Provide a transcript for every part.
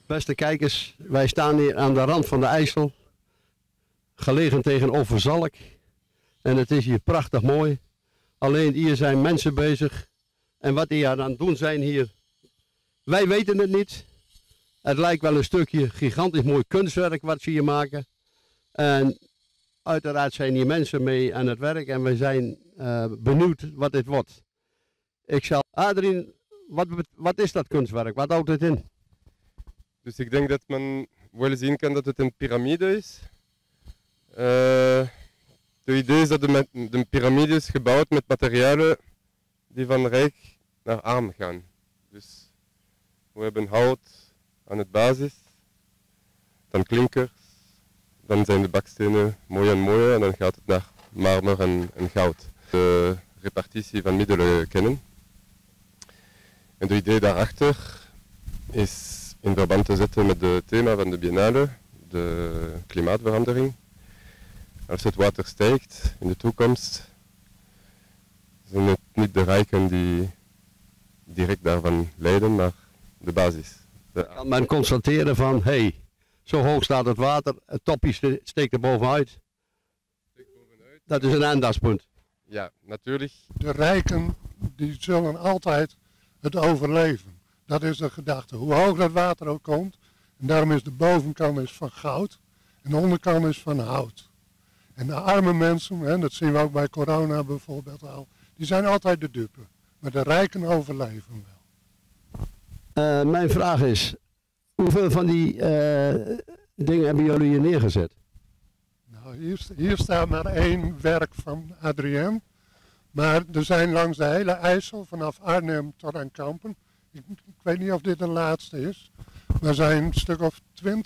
Beste kijkers, wij staan hier aan de rand van de IJssel, gelegen tegenover Zalk. En het is hier prachtig mooi. Alleen hier zijn mensen bezig. En wat die aan het doen zijn hier, wij weten het niet. Het lijkt wel een stukje gigantisch mooi kunstwerk wat ze hier maken. En uiteraard zijn hier mensen mee aan het werk en we zijn benieuwd wat dit wordt. Adrien, wat is dat kunstwerk? Wat houdt het in? Dus ik denk dat men wel zien kan dat het een piramide is. Het idee is dat de piramide is gebouwd met materialen die van rijk naar arm gaan. Dus we hebben hout aan het basis, dan klinkers, dan zijn de bakstenen mooi en dan gaat het naar marmer en goud. De repartitie van middelen kennen. En het idee daarachter is in verband te zetten met het thema van de biennale, de klimaatverandering. Als het water stijgt in de toekomst, zijn het niet de rijken die direct daarvan lijden, maar de basis. Kan men constateren van, hey, zo hoog staat het water, het topje steekt er bovenuit. Dat is een aandachtspunt. Ja, natuurlijk. De rijken die zullen altijd het overleven. Dat is de gedachte. Hoe hoog dat water ook komt. En daarom is de bovenkant is van goud en de onderkant is van hout. En de arme mensen, hè, dat zien we ook bij corona bijvoorbeeld al, die zijn altijd de dupe. Maar de rijken overleven wel. Mijn vraag is, hoeveel van die dingen hebben jullie hier neergezet? Nou, hier staat maar één werk van Adrien. Maar er zijn langs de hele IJssel, vanaf Arnhem tot aan Kampen. Ik weet niet of dit de laatste is. Maar er zijn een stuk of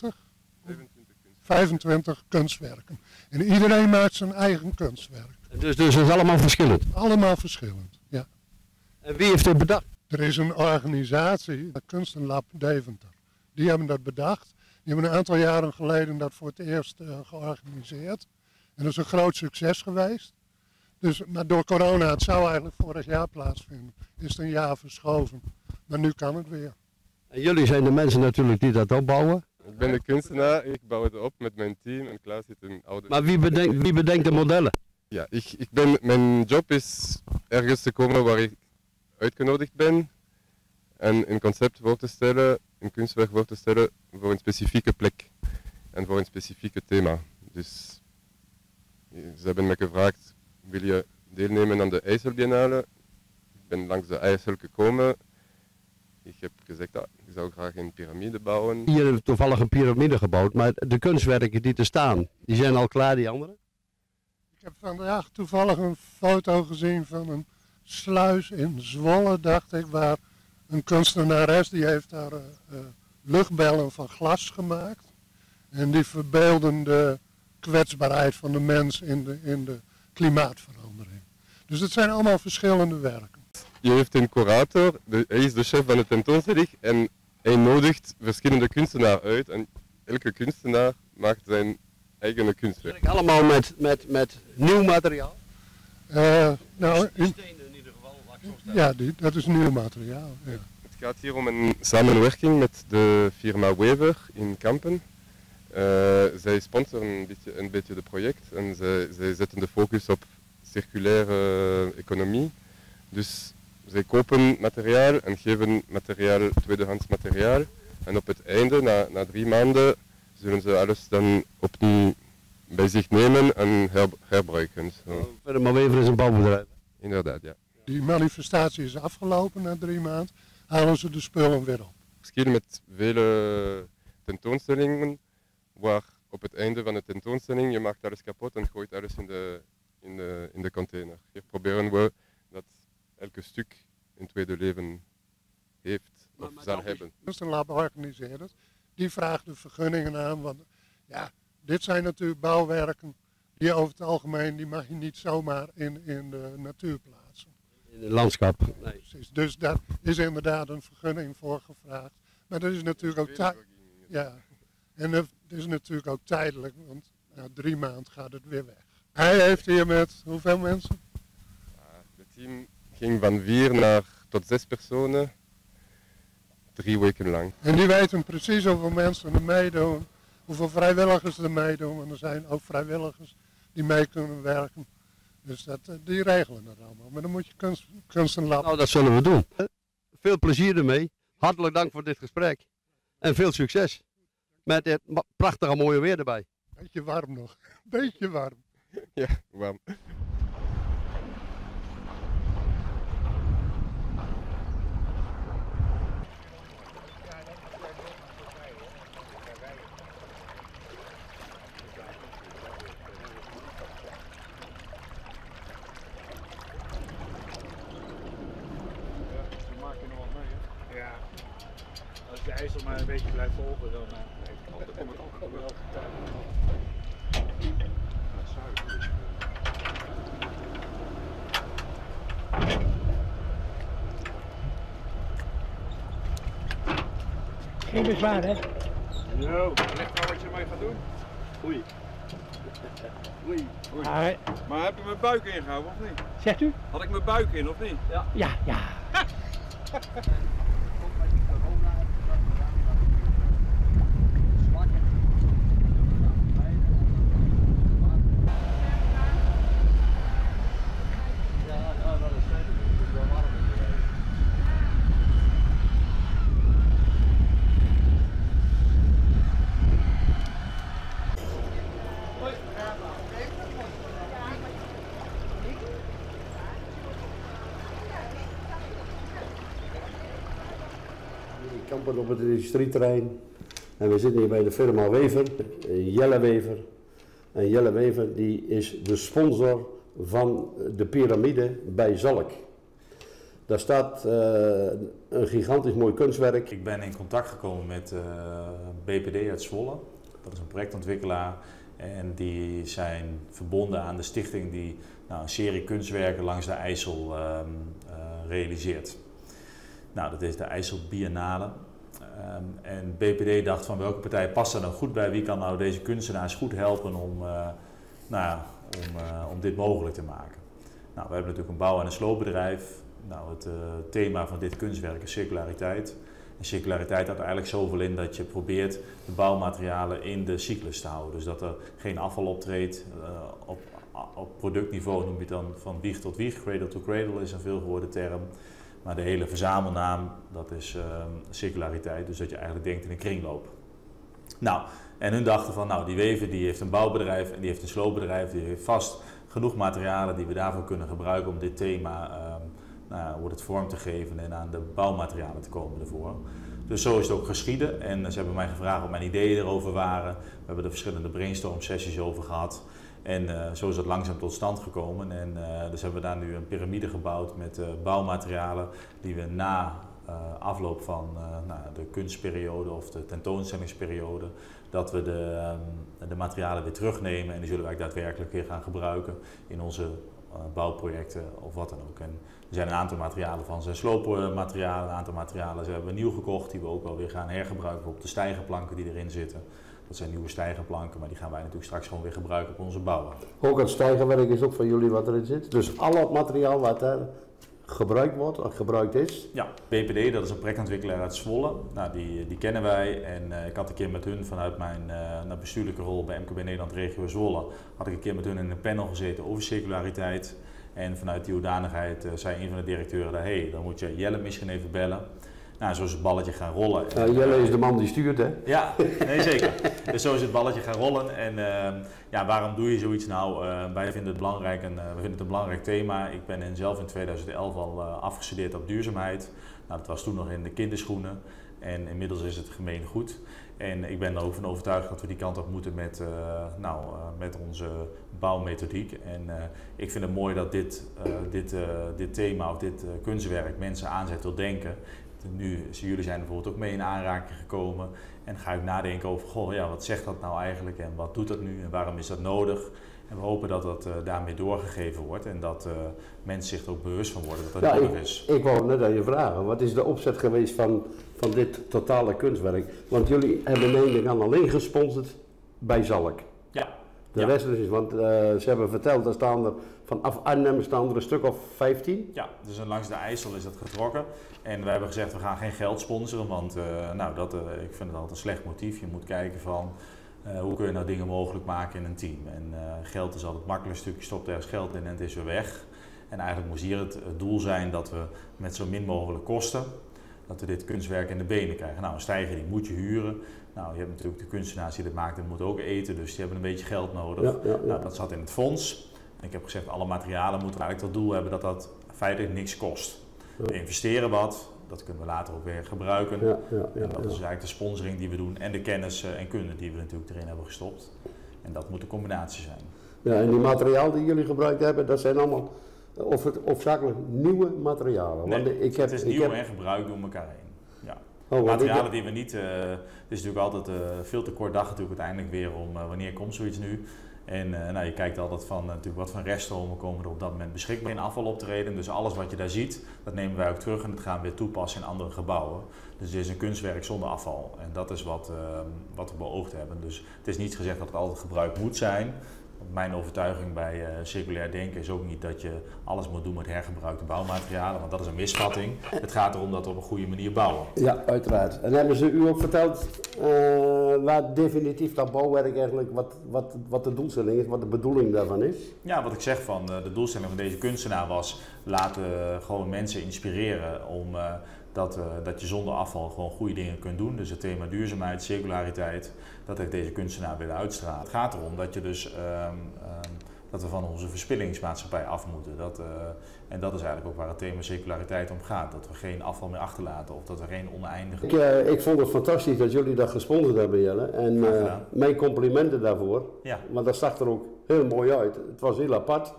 25 kunstwerken. En iedereen maakt zijn eigen kunstwerk. Dus het is allemaal verschillend? Allemaal verschillend, ja. En wie heeft dit bedacht? Er is een organisatie, het Kunstenlab Deventer. Die hebben dat bedacht. Die hebben een aantal jaren geleden dat voor het eerst georganiseerd. En dat is een groot succes geweest. Dus, maar door corona, het zou eigenlijk vorig jaar plaatsvinden, is het een jaar verschoven. Maar nu kan het weer. En jullie zijn de mensen natuurlijk die dat opbouwen? Ik ben de kunstenaar, ik bouw het op met mijn team en Klaas zit een oude... Maar wie bedenkt de modellen? Ja, mijn job is ergens te komen waar ik uitgenodigd ben en een concept voor te stellen, een kunstwerk voor te stellen voor een specifieke plek en voor een specifieke thema. Dus ze hebben me gevraagd, wil je deelnemen aan de IJsselbiennale? Ik ben langs de IJssel gekomen. Ik heb gezegd, ik zou graag een piramide bouwen. Hier hebben we toevallig een piramide gebouwd, maar de kunstwerken die er staan, die zijn al klaar, die andere? Ik heb vandaag toevallig een foto gezien van een sluis in Zwolle, dacht ik, waar een kunstenares, die heeft daar luchtbellen van glas gemaakt. En die verbeelden de kwetsbaarheid van de mens in de klimaatverandering. Dus het zijn allemaal verschillende werken. Je heeft een curator, hij is de chef van de tentoonstelling en hij nodigt verschillende kunstenaars uit en elke kunstenaar maakt zijn eigen kunstwerk. Allemaal met nieuw materiaal? Nou, stenen in ieder geval. Ja, dat is nieuw materiaal. Ja. Het gaat hier om een samenwerking met de firma Wever in Kampen. Zij sponsoren een beetje het project en zij zetten de focus op circulaire economie. Dus zij kopen materiaal en geven tweedehands materiaal. En op het einde, na 3 maanden, zullen ze alles dan opnieuw bij zich nemen en herbruiken. Maar Wever is een bouwbedrijf. Inderdaad, ja. Die manifestatie is afgelopen na 3 maanden, halen ze de spullen weer op. Verschil met vele tentoonstellingen, waar op het einde van de tentoonstelling je maakt alles kapot en gooit alles in de container. Hier proberen we dat elke stuk een tweede leven heeft of zal hebben. Dus een lab organiseert het. Die vraagt de vergunningen aan, want ja, dit zijn natuurlijk bouwwerken die over het algemeen, die mag je niet zomaar in de natuur plaatsen. In het landschap. Nee. Precies. Dus daar is inderdaad een vergunning voor gevraagd. Maar dat is natuurlijk ook tijdelijk. Ja. En het is natuurlijk ook tijdelijk, want na 3 maanden gaat het weer weg. Hij heeft hier met hoeveel mensen? Het team ging van 4 tot 6 personen. 3 weken lang. En die weten precies hoeveel mensen er meedoen, hoeveel vrijwilligers er meedoen. En er zijn ook vrijwilligers die mee kunnen werken. Dus die regelen dat allemaal. Maar dan moet je kunstenlab. Nou, dat zullen we doen. Veel plezier ermee. Hartelijk dank voor dit gesprek. En veel succes. Met dit prachtige mooie weer erbij. Beetje warm nog. Beetje warm. Ja, warm. Ja, als de IJssel maar een beetje blijft volgen, dan kom ik ook wel. Geen bezwaar, hè? Yo, ligt wel wat je ermee gaat doen? Oei. Oei. Maar heb je mijn buik ingehouden of niet? Zegt u? Had ik mijn buik in of niet? Ja, ja. We kampen op het industrieterrein en we zitten hier bij de firma Wever, Jelle Wever. En Jelle Wever die is de sponsor van de piramide bij Zalk. Daar staat een gigantisch mooi kunstwerk. Ik ben in contact gekomen met BPD uit Zwolle. Dat is een projectontwikkelaar en die zijn verbonden aan de stichting die een serie kunstwerken langs de IJssel realiseert. Nou, dat is de IJssel Biennale. En BPD dacht van welke partij past er nou goed bij, wie kan nou deze kunstenaars goed helpen om dit mogelijk te maken. Nou, we hebben natuurlijk een bouw- en een sloopbedrijf. Nou, het thema van dit kunstwerk is circulariteit. En circulariteit houdt eigenlijk zoveel in dat je probeert de bouwmaterialen in de cyclus te houden. Dus dat er geen afval optreedt. Op productniveau noem je het dan van wieg tot wieg, cradle to cradle is een veelgehoorde term. Maar de hele verzamelnaam, dat is circulariteit, dus dat je eigenlijk denkt in een kringloop. Nou, en hun dachten van, nou die Wever die heeft een bouwbedrijf en die heeft een sloopbedrijf, die heeft vast genoeg materialen die we daarvoor kunnen gebruiken om dit thema wordt het vorm te geven en aan de bouwmaterialen te komen ervoor. Dus zo is het ook geschieden en ze hebben mij gevraagd wat mijn ideeën erover waren. We hebben er verschillende brainstorm sessies over gehad. En zo is dat langzaam tot stand gekomen en dus hebben we daar nu een piramide gebouwd met bouwmaterialen die we na afloop van de kunstperiode of de tentoonstellingsperiode, dat we de materialen weer terugnemen en die zullen wij daadwerkelijk weer gaan gebruiken in onze bouwprojecten of wat dan ook. En er zijn een aantal materialen van zijn sloopmaterialen, een aantal materialen hebben we nieuw gekocht die we ook wel weer gaan hergebruiken op de stijgerplanken die erin zitten. Dat zijn nieuwe stijgerplanken, maar die gaan wij natuurlijk straks gewoon weer gebruiken op onze bouwen. Ook het stijgerwerk is ook van jullie wat erin zit. Dus al het materiaal wat daar gebruikt is. Ja, BPD, dat is een projectontwikkelaar uit Zwolle. Nou, die kennen wij en ik had een keer met hun vanuit mijn bestuurlijke rol bij MKB Nederland Regio Zwolle, had ik een keer met hun in een panel gezeten over circulariteit. En vanuit die hoedanigheid zei een van de directeuren daar, hey, dan moet je Jelle misschien even bellen. Nou, zo is het balletje gaan rollen. Jelle is de man die stuurt, hè? Ja, nee zeker. Dus zo is het balletje gaan rollen. En waarom doe je zoiets nou? Wij vinden het belangrijk en we vinden het een belangrijk thema. Ik ben zelf in 2011 al afgestudeerd op duurzaamheid. Nou, dat was toen nog in de kinderschoenen. En inmiddels is het gemeen goed. En ik ben er ook van overtuigd dat we die kant op moeten met onze bouwmethodiek. En ik vind het mooi dat dit thema of dit kunstwerk mensen aanzet tot denken. Nu, jullie zijn bijvoorbeeld ook mee in aanraking gekomen en ga ik nadenken over, goh, ja, wat zegt dat nou eigenlijk en wat doet dat nu en waarom is dat nodig? En we hopen dat dat daarmee doorgegeven wordt en dat mensen zich er ook bewust van worden dat dat nodig is. Ik wou net aan je vragen, wat is de opzet geweest van dit totale kunstwerk? Want jullie hebben neem ik aan alleen gesponsord bij Zalk. Ja, De Ja. rest is, want ze hebben verteld, er staan er vanaf Arnhem staan er een stuk of 15. Ja, dus langs de IJssel is dat getrokken. En we hebben gezegd, we gaan geen geld sponsoren, want ik vind het altijd een slecht motief. Je moet kijken van, hoe kun je nou dingen mogelijk maken in een team. En geld is altijd het makkelijkste stuk, je stopt ergens geld in en het is weer weg. En eigenlijk moest hier het doel zijn dat we met zo min mogelijk kosten, dat we dit kunstwerk in de benen krijgen. Nou, een steiger die moet je huren. Nou, je hebt natuurlijk de kunstenaars die dit maken, die moeten ook eten, dus die hebben een beetje geld nodig. Ja. Nou, dat zat in het fonds. En ik heb gezegd, alle materialen moeten eigenlijk tot doel hebben dat dat feitelijk niks kost. We investeren wat, dat kunnen we later ook weer gebruiken. En dat is eigenlijk de sponsoring die we doen en de kennis en kunde die we natuurlijk erin hebben gestopt. En dat moet een combinatie zijn. Ja, en die materiaal die jullie gebruikt hebben, dat zijn allemaal hoofdzakelijk nieuwe materialen. Nee, Want het is nieuw en gebruikt door elkaar heen. Ja. Oh, Materialen die we niet, het is natuurlijk altijd veel te kort dag natuurlijk uiteindelijk weer om wanneer komt zoiets nu. En je kijkt altijd van natuurlijk wat voor reststromen komen er op dat moment beschikbaar in afvaloptreden. Dus alles wat je daar ziet, dat nemen wij ook terug en dat gaan we weer toepassen in andere gebouwen. Dus dit is een kunstwerk zonder afval en dat is wat we beoogd hebben. Dus het is niet gezegd dat het altijd gebruikt moet zijn. Mijn overtuiging bij circulair denken is ook niet dat je alles moet doen met hergebruikte bouwmaterialen, want dat is een misvatting. Het gaat erom dat we op een goede manier bouwen. Ja, uiteraard. En hebben ze u ook verteld waar definitief dat bouwwerk eigenlijk, wat de doelstelling is, wat de bedoeling daarvan is? Ja, wat ik zeg van de doelstelling van deze kunstenaar was, laten gewoon mensen inspireren om dat je zonder afval gewoon goede dingen kunt doen. Dus het thema duurzaamheid, circulariteit, dat heeft deze kunstenaar willen uitstralen. Het gaat erom dat je dus dat we van onze verspillingsmaatschappij af moeten. En dat is eigenlijk ook waar het thema circulariteit om gaat. Dat we geen afval meer achterlaten of dat er geen oneindige... Ik vond het fantastisch dat jullie dat gesponsord hebben, Jelle. En mijn complimenten daarvoor. Ja. Want dat zag er ook heel mooi uit. Het was heel apart.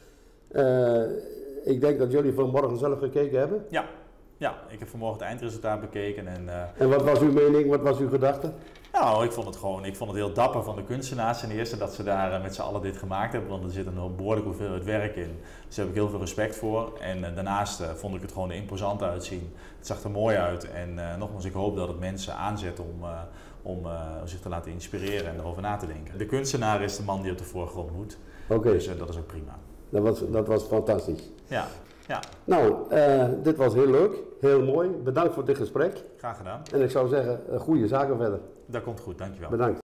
Ik denk dat jullie vanmorgen zelf gekeken hebben. Ja, ik heb vanmorgen het eindresultaat bekeken. En wat was uw mening, wat was uw gedachte? Nou, ik vond het heel dapper van de kunstenaars ten eerste dat ze daar met z'n allen dit gemaakt hebben, want er zit een behoorlijke hoeveelheid werk in. Dus daar heb ik heel veel respect voor. En daarnaast vond ik het gewoon er imposant uitzien. Het zag er mooi uit en nogmaals, ik hoop dat het mensen aanzet om zich te laten inspireren en erover na te denken. De kunstenaar is de man die op de voorgrond moet, dus dat is ook prima. Dat was fantastisch. Ja. Nou, dit was heel leuk, heel mooi. Bedankt voor dit gesprek. Graag gedaan. En ik zou zeggen, goede zaken verder. Dat komt goed, dankjewel. Bedankt.